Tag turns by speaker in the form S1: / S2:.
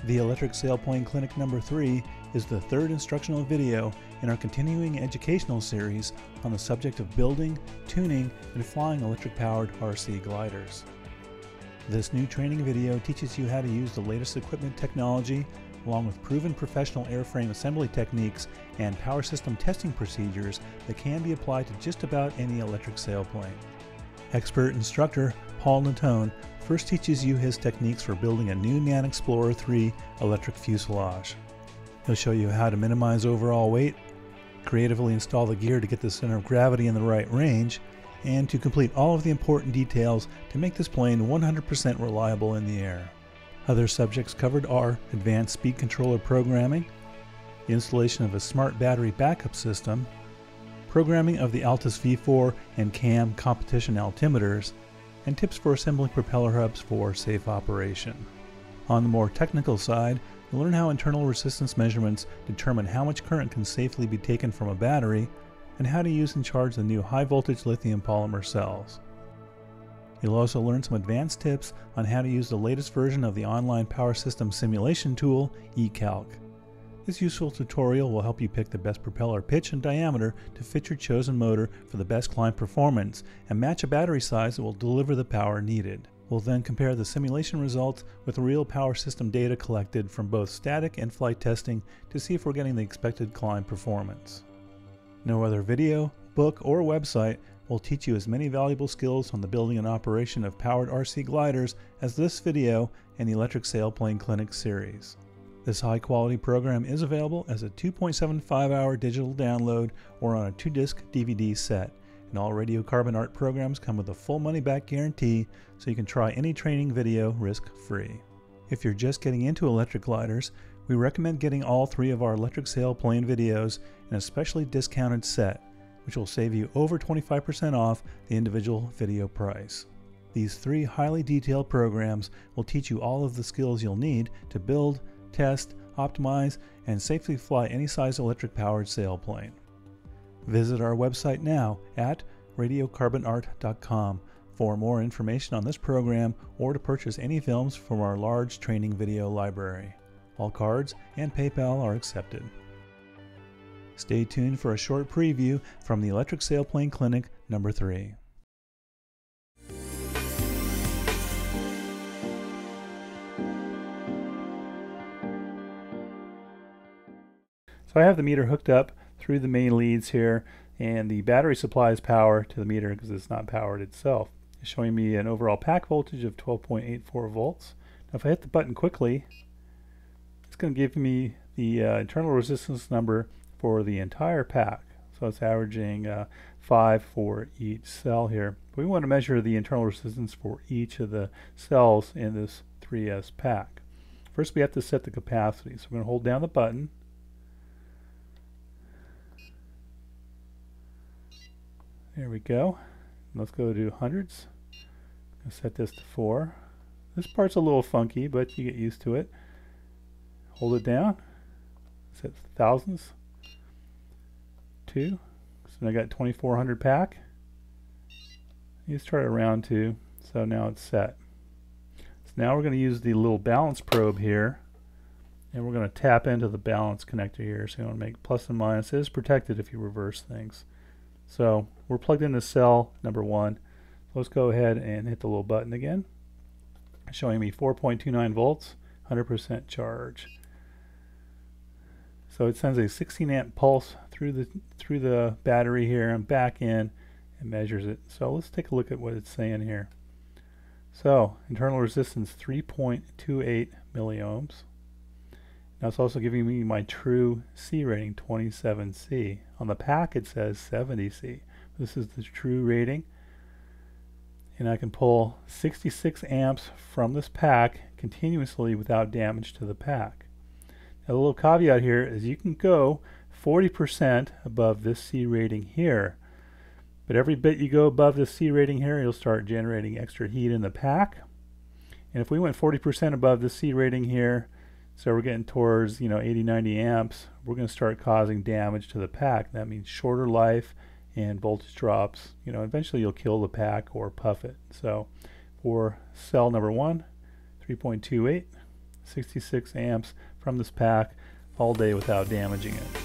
S1: The Electric Sailplane Clinic number 3 is the third instructional video in our continuing educational series on the subject of building, tuning, and flying electric-powered RC gliders. This new training video teaches you how to use the latest equipment technology along with proven professional airframe assembly techniques and power system testing procedures that can be applied to just about any electric sailplane. Expert instructor Paul Natone first teaches you his techniques for building a new NAN Explorer 3 electric fuselage. He'll show you how to minimize overall weight, creatively install the gear to get the center of gravity in the right range, and to complete all of the important details to make this plane 100% reliable in the air. Other subjects covered are advanced speed controller programming, the installation of a smart battery backup system, programming of the Altus V4 and CAM competition altimeters, and tips for assembling propeller hubs for safe operation. On the more technical side, you'll learn how internal resistance measurements determine how much current can safely be taken from a battery, and how to use and charge the new high-voltage lithium polymer cells. You'll also learn some advanced tips on how to use the latest version of the online power system simulation tool, eCalc. This useful tutorial will help you pick the best propeller pitch and diameter to fit your chosen motor for the best climb performance and match a battery size that will deliver the power needed. We'll then compare the simulation results with real power system data collected from both static and flight testing to see if we're getting the expected climb performance. No other video, book, or website will teach you as many valuable skills on the building and operation of powered RC gliders as this video and the Electric Sailplane Clinic series. This high-quality program is available as a 2.75-hour digital download or on a 2-disc DVD set, and all radiocarbon art programs come with a full money-back guarantee, so you can try any training video risk-free. If you're just getting into electric gliders, we recommend getting all 3 of our electric sailplane videos in a specially discounted set, which will save you over 25% off the individual video price. These 3 highly detailed programs will teach you all of the skills you'll need to build, test, optimize, and safely fly any size electric-powered sailplane. Visit our website now at radiocarbonart.com for more information on this program or to purchase any films from our large training video library. All cards and PayPal are accepted. Stay tuned for a short preview from the Electric Sailplane Clinic number 3. So I have the meter hooked up through the main leads here, and the battery supplies power to the meter because it's not powered itself. It's showing me an overall pack voltage of 12.84 volts. Now if I hit the button quickly, it's going to give me the internal resistance number for the entire pack. So it's averaging 5 for each cell here. But we want to measure the internal resistance for each of the cells in this 3S pack. First we have to set the capacity. So I'm going to hold down the button. There we go. Let's go to hundreds. I'll set this to 4. This part's a little funky, but you get used to it. Hold it down. Set thousands. 2. So I got 2400 pack. You start at round 2. So now it's set. So now we're going to use the little balance probe here, and we're going to tap into the balance connector here. So you want to make plus and minus. It is protected if you reverse things. So we're plugged into cell number 1. Let's go ahead and hit the little button again, showing me 4.29 volts, 100% charge. So it sends a 16 amp pulse through the battery here and back in and measures it. So let's take a look at what it's saying here. So internal resistance 3.28 milliohms. Now it's also giving me my true C rating, 27C. On the pack it says 70C. This is the true rating. And I can pull 66 amps from this pack continuously without damage to the pack. Now the little caveat here is you can go 40% above this C rating here. But every bit you go above the C rating here, you'll start generating extra heat in the pack. And if we went 40% above the C rating here, so we're getting towards 80, 90 amps, we're going to start causing damage to the pack. That means shorter life and voltage drops. Eventually you'll kill the pack or puff it. So for cell number 1, 3.28, 66 amps from this pack all day without damaging it.